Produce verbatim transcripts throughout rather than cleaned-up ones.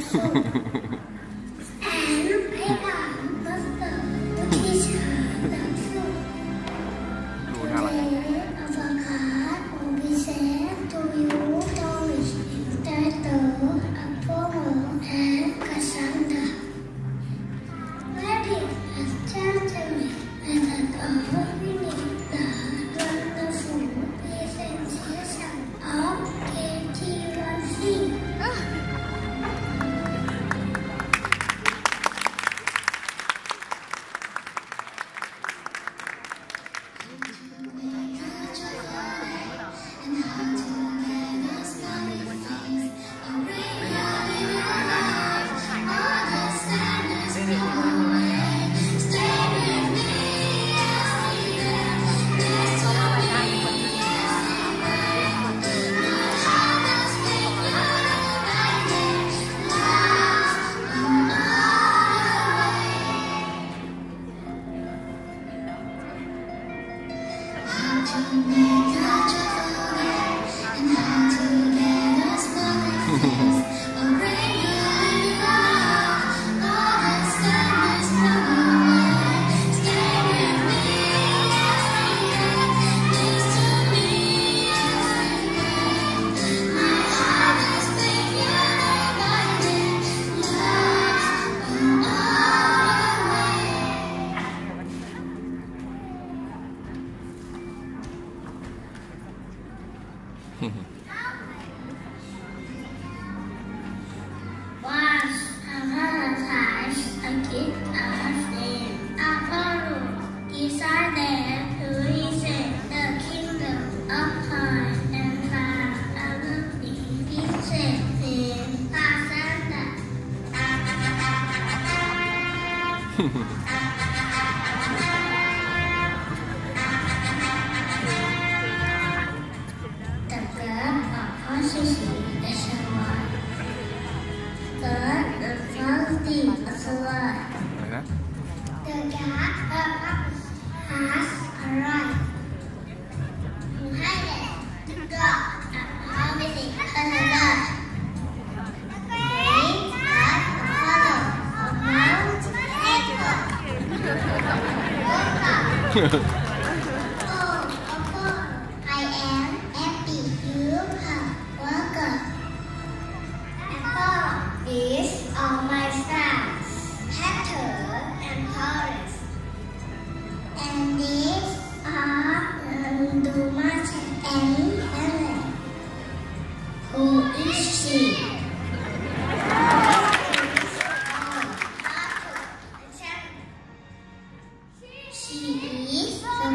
I am happy you have worker. Apple, these are my friends, Peter and Horace. And these are Dumas and Helen. Who is she? She is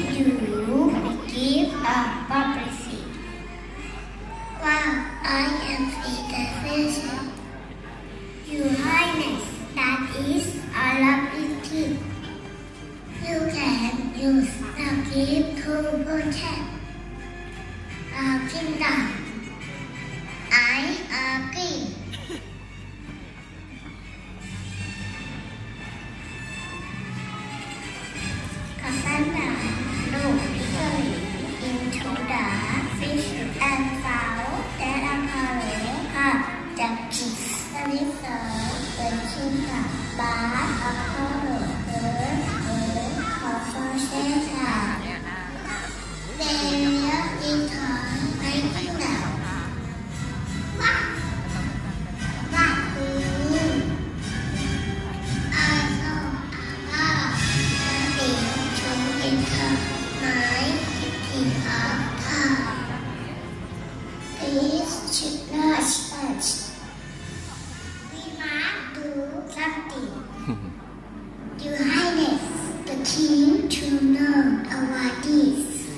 you give a prophecy. Wow, I am the future. Your Highness, that is a lovely gift. You can use the gift to protect our kingdom. I agree. Cassandra looked eagerly into the fish and found that Apollo had just kissed the little kingdom, but Apollo heard a conversation. They returned my kingdom. What? What do you mean? I saw Apollo having to enter my kingdom of time. Please should not touch. We must do something. Your Highness, the king to know about this.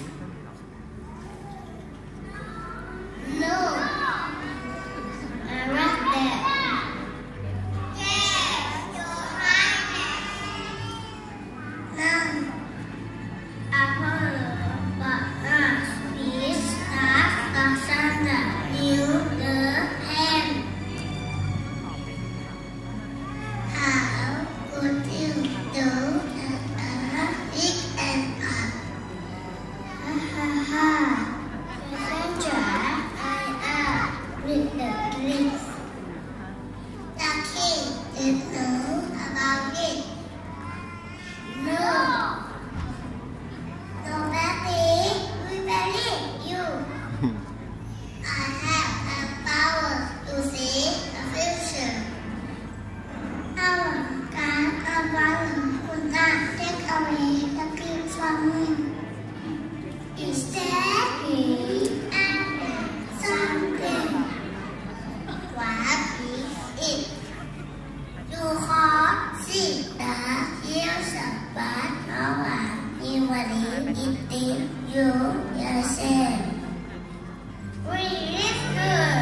No, I read that. Yes, Your Highness. Now, Apollo but us is that Cassandra knew the hand. How would you do that a big and up? Ha ha ha. Cassandra, I am with the drinks. The king did know about it. No. Nobody will believe you. I have the power to see the future. Our God Apollo could not take away the gift from him. Instead, he added something. What is it? You can't see the future, but no one will believe it is you yourself. Really good.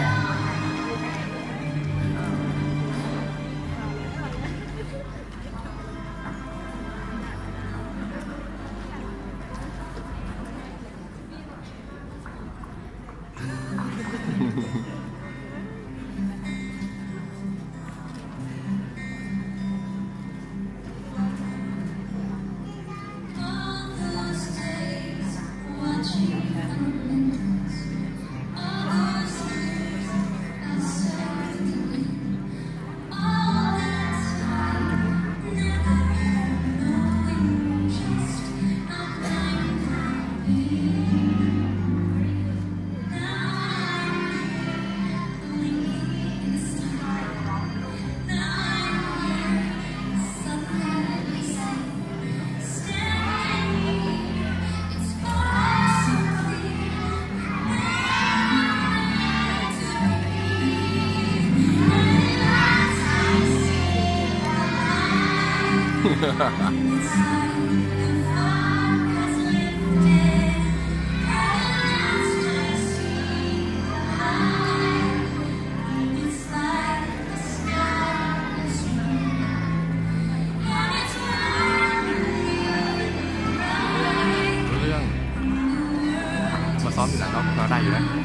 ซ้อมอยู่หลังเราเราได้อยู่แล้ว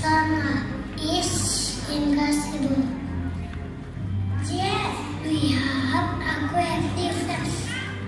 summer is impossible. Yes, we have a great difference.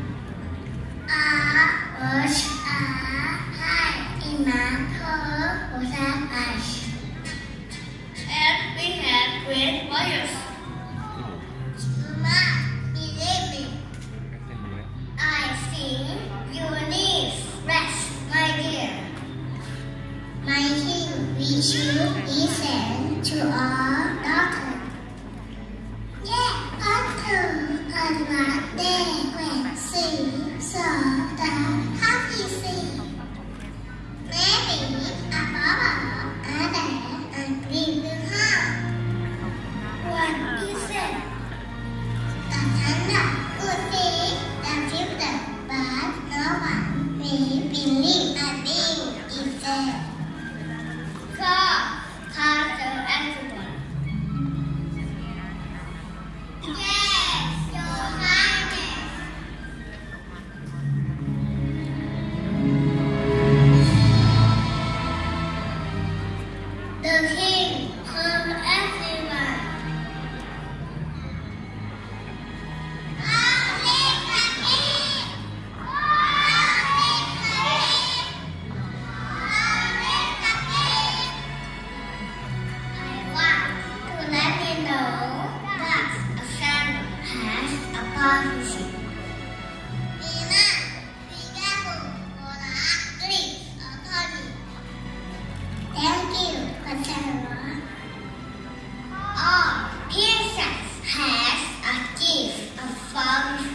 Our birds are high in mantle without eyes. And we have great warriors. You must believe me. I think you need rest, my dear. My king, we should listen to our daughter. Yeah, until on one day when she saw the happy sea. Maybe above other and we will have. What is it? The thunder could be the future, but no one will believe a thing is there. God, Father, everyone. Yes, Your Highness. The King heard everyone. Long live the King! Long live the King! Long live the King! I want to let you know that a family has a policy. Be nice, be careful, for the ugly authority. Thank you, Patera. All princess has a gift of fun.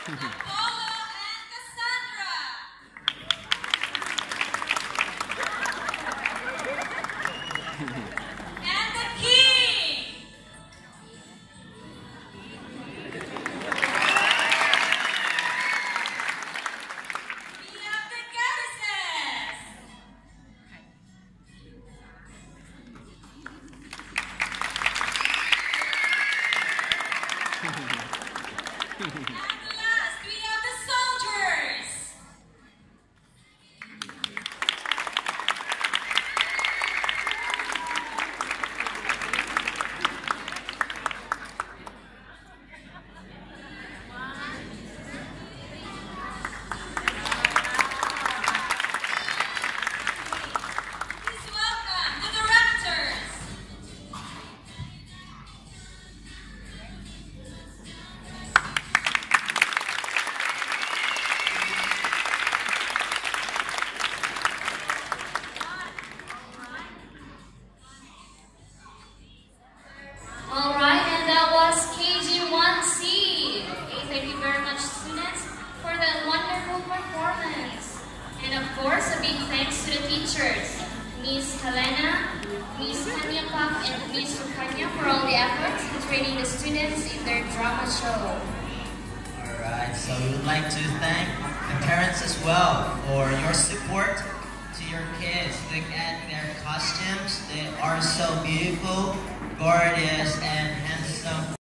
Apollo and Cassandra. And the King. We have the goddesses. And last, we have the soldiers. Please welcome the directors. Alright, and that was K G one C. Okay, thank you very much, students, for that wonderful performance. And of course, a big thanks to the teachers, Miss Helena, Miss Tanya Pak, and Miss Sukanya for all the efforts in training the students in their drama show. Alright, so we would like to thank the parents as well for your support to your kids. Look at their costumes. They are so beautiful, gorgeous, and handsome.